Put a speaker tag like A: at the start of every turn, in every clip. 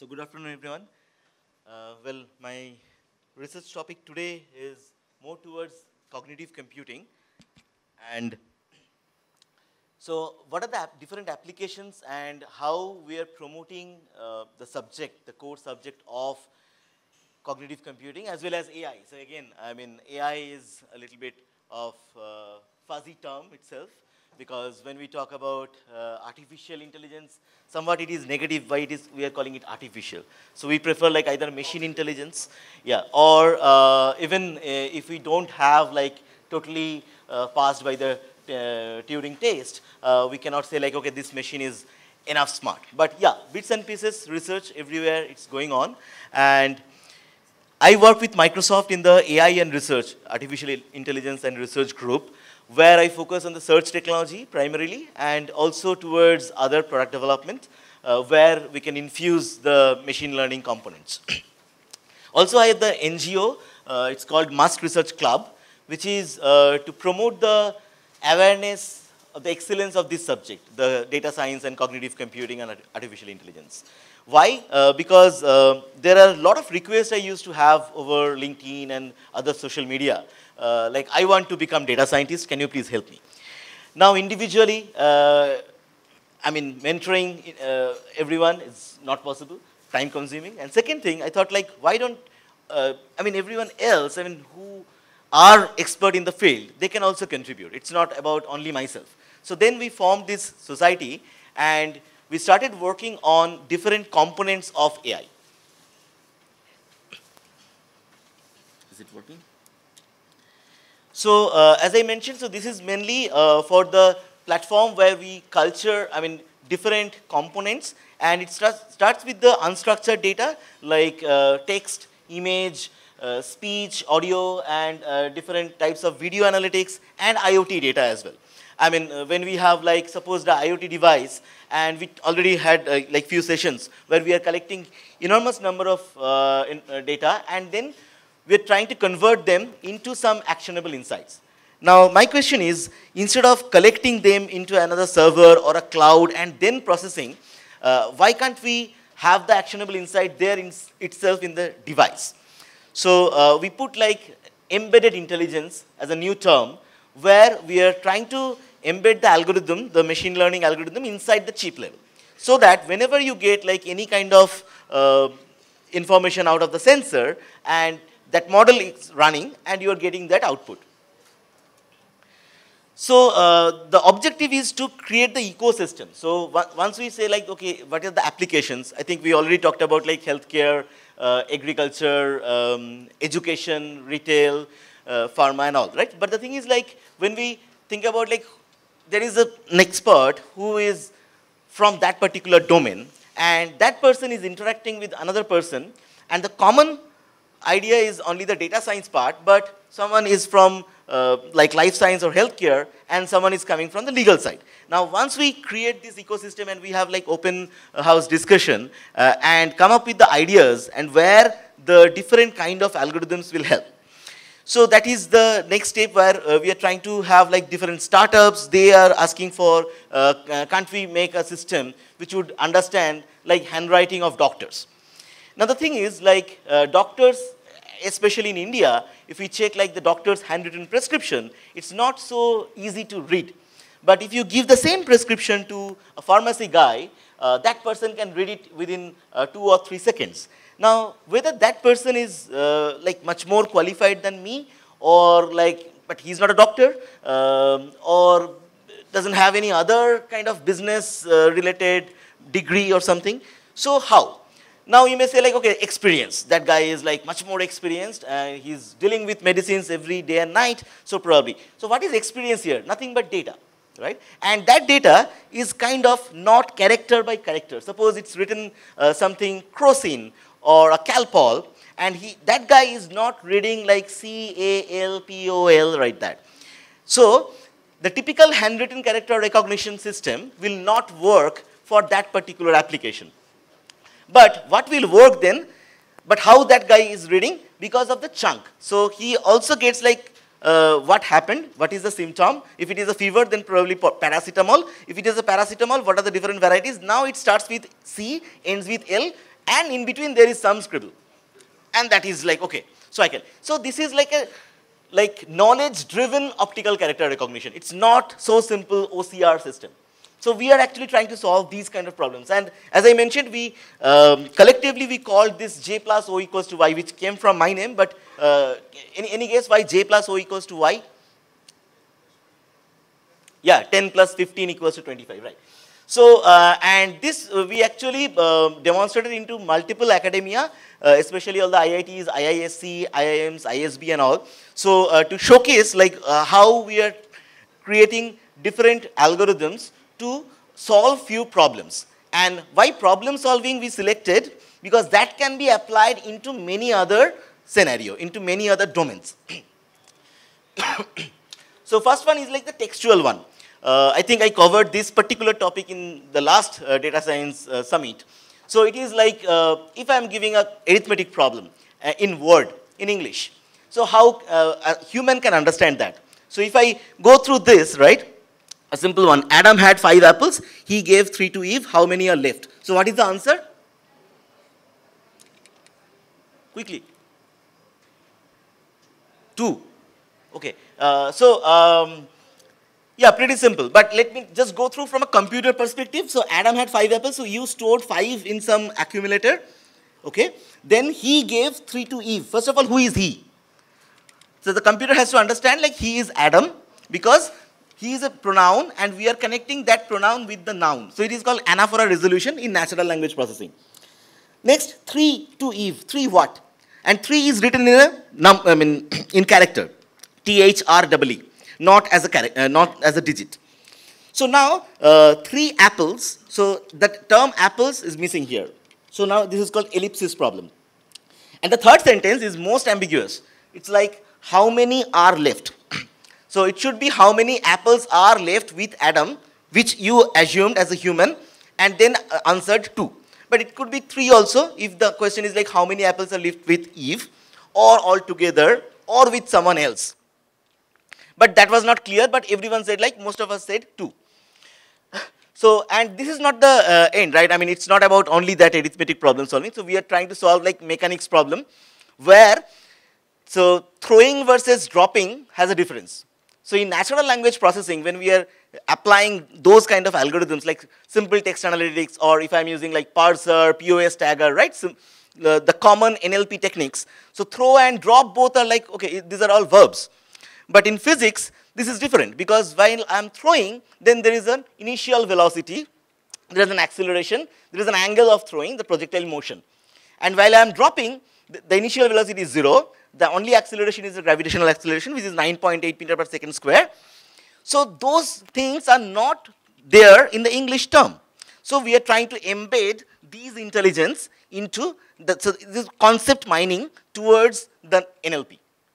A: So good afternoon, everyone. My research topic today is more towards cognitive computing. And so what are the different applications and how we are promoting the subject, the core subject of cognitive computing as well as AI. So again, I mean, AI is a little bit of fuzzy term itself, because when we talk about artificial intelligence, somewhat it is negative, why we are calling it artificial. So we prefer like either machine intelligence, yeah, or even if we don't have like totally passed by the Turing test, we cannot say like, okay, this machine is enough smart. But yeah, bits and pieces, research everywhere, it's going on. And I work with Microsoft in the AI and research, artificial intelligence and research group, where I focus on the search technology primarily and also towards other product development, where we can infuse the machine learning components. Also, I have the NGO, it's called Musk Research Club, which is to promote the awareness of the excellence of this subject, the data science and cognitive computing and artificial intelligence. Why? Because there are a lot of requests I used to have over LinkedIn and other social media. Like, I want to become data scientist, can you please help me? Now, individually, I mean, mentoring everyone is not possible, time consuming. And second thing, I thought like, why don't, I mean, everyone else, I mean, who are expert in the field, they can also contribute. It's not about only myself. So then we formed this society and we started working on different components of AI. Is it working? So as I mentioned, so this is mainly for the platform where we culture, I mean, different components, and it starts with the unstructured data like text, image, speech, audio, and different types of video analytics and IoT data as well. I mean, when we have like, suppose the IoT device, and we already had like few sessions where we are collecting enormous number of data, and then we're trying to convert them into some actionable insights. Now, my question is, instead of collecting them into another server or a cloud and then processing, why can't we have the actionable insight there itself in the device? So we put like embedded intelligence as a new term, where we are trying to embed the algorithm, the machine learning algorithm, inside the chip level. So that whenever you get like any kind of information out of the sensor, and that model is running, and you are getting that output. So the objective is to create the ecosystem. So once we say like, okay, what are the applications? I think we already talked about like healthcare, agriculture, education, retail, pharma and all, right? But the thing is like, when we think about like, there is an expert who is from that particular domain, and that person is interacting with another person, and the common idea is only the data science part, but someone is from like life science or healthcare, and someone is coming from the legal side. Now, once we create this ecosystem and we have like open house discussion and come up with the ideas and where the different kind of algorithms will help. So that is the next step, where we are trying to have like different startups. They are asking for, can't we make a system which would understand like handwriting of doctors? Now the thing is like doctors, especially in India, if we check like the doctor's handwritten prescription, it's not so easy to read. But if you give the same prescription to a pharmacy guy, that person can read it within 2 or 3 seconds. Now, whether that person is like much more qualified than me, or like, but he's not a doctor, or doesn't have any other kind of business related degree or something. So how? Now you may say like, okay, experience. That guy is like much more experienced, and he's dealing with medicines every day and night, so probably. So what is experience here? Nothing but data, right? And that data is kind of not character by character. Suppose it's written something Crocin or a Calpol, and that guy is not reading like CALPOL, right? That. So the typical handwritten character recognition system will not work for that particular application. But what will work then, but how that guy is reading? Because of the chunk. So he also gets like what happened, what is the symptom. If it is a fever, then probably paracetamol. If it is a paracetamol, what are the different varieties? Now it starts with C, ends with L, and in between there is some scribble. And that is like, okay, so I can. So this is like a knowledge-driven optical character recognition. It's not so simple OCR system. So we are actually trying to solve these kind of problems. And as I mentioned, we collectively we called this J plus O equals to Y, which came from my name, but any guess why J plus O equals to Y? Yeah, 10 plus 15 equals to 25, right? So, and this we actually demonstrated into multiple academia, especially all the IITs, IISc, IIMs, ISB and all. So to showcase like how we are creating different algorithms to solve few problems. And why problem solving we selected? Because that can be applied into many other scenario, into many other domains. So first one is like the textual one. I think I covered this particular topic in the last data science summit. So it is like if I am giving a arithmetic problem in Word, in English. So how a human can understand that? So if I go through this, right? A simple one. Adam had 5 apples. He gave 3 to Eve. How many are left? So what is the answer? Quickly. 2. Okay. Yeah, pretty simple. But let me just go through from a computer perspective. So Adam had 5 apples. So you stored 5 in some accumulator. Okay. Then he gave 3 to Eve. First of all, who is he? So the computer has to understand like he is Adam because he is a pronoun and we are connecting that pronoun with the noun. So it is called anaphora resolution in natural language processing. Next, 3 to Eve. 3 what? And 3 is written in a in character. THREE. Not as a digit. So now 3 apples. So that term apples is missing here. So now this is called ellipsis problem. And the third sentence is most ambiguous. It's like how many are left. So it should be how many apples are left with Adam, which you assumed as a human, and then answered 2. But it could be 3 also if the question is like how many apples are left with Eve, or all together, or with someone else. But that was not clear, but everyone said like, most of us said 2. So, and this is not the end, right? I mean, it's not about only that arithmetic problem solving. So we are trying to solve like mechanics problem where, so throwing versus dropping has a difference. So in natural language processing, when we are applying those kind of algorithms like simple text analytics, or if I'm using like parser, POS tagger, right? So the common NLP techniques. So throw and drop both are like, okay, these are all verbs. But in physics, this is different because while I'm throwing, then there is an initial velocity, there is an acceleration, there is an angle of throwing, the projectile motion. And while I'm dropping, the initial velocity is 0. The only acceleration is the gravitational acceleration, which is 9.8 meter per second square. So those things are not there in the English term. So we are trying to embed these intelligence into so this concept mining towards the NLP.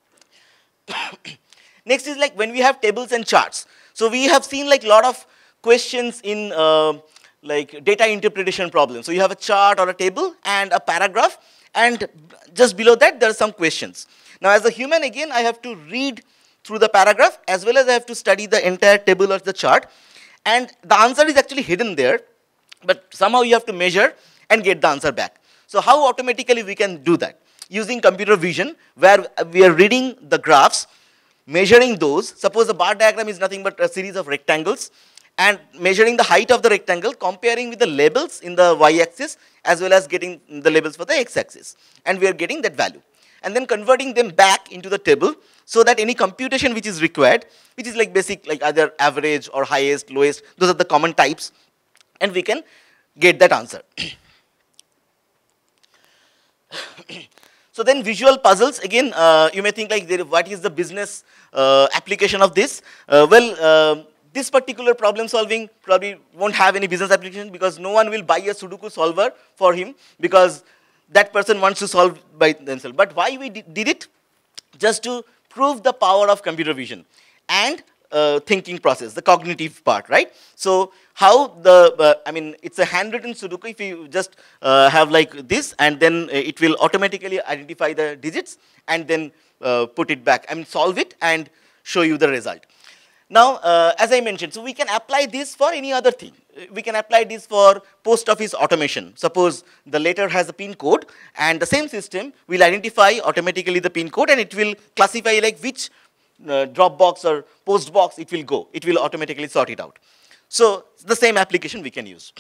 A: Next is like when we have tables and charts. So we have seen like a lot of questions in like data interpretation problems. So you have a chart or a table and a paragraph, and just below that there are some questions. Now as a human, again, I have to read through the paragraph as well as I have to study the entire table or the chart. And the answer is actually hidden there, but somehow you have to measure and get the answer back. So how automatically we can do that? Using computer vision, where we are reading the graphs, measuring those. Suppose the bar diagram is nothing but a series of rectangles, and measuring the height of the rectangle, comparing with the labels in the y-axis, as well as getting the labels for the x-axis. And we are getting that value. And then converting them back into the table, so that any computation which is required, which is like basic, like either average or highest, lowest, those are the common types, and we can get that answer. So then visual puzzles, again, you may think like, what is the business application of this? This particular problem solving probably won't have any business application because no one will buy a Sudoku solver for him because that person wants to solve by themselves. But why we did it? Just to prove the power of computer vision and thinking process, the cognitive part, right? So how the, I mean, it's a handwritten Sudoku. If you just have like this, and then it will automatically identify the digits and then put it back. I mean, solve it and show you the result. Now, as I mentioned, so we can apply this for any other thing. We can apply this for post office automation. Suppose the letter has a pin code, and the same system will identify automatically the pin code, and it will classify like which drop box or post box it will go. It will automatically sort it out. So the same application we can use.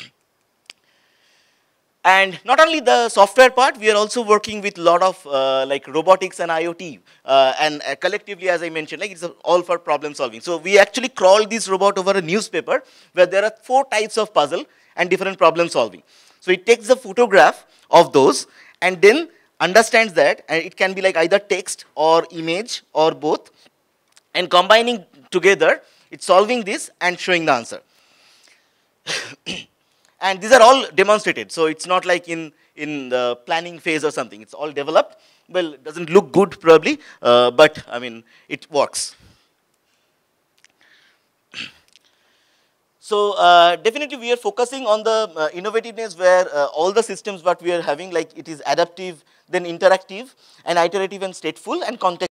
A: And not only the software part, we are also working with a lot of like robotics and IoT. And collectively, as I mentioned, like it's all for problem solving. So we actually crawl this robot over a newspaper where there are 4 types of puzzle and different problem solving. So it takes the photograph of those and then understands that, and it can be like either text or image or both. And combining together, it's solving this and showing the answer. And these are all demonstrated. So it's not like in the planning phase or something. It's all developed. Well, it doesn't look good probably, but I mean, it works. So definitely we are focusing on the innovativeness where all the systems what we are having, like it is adaptive, then interactive, and iterative and stateful, and context.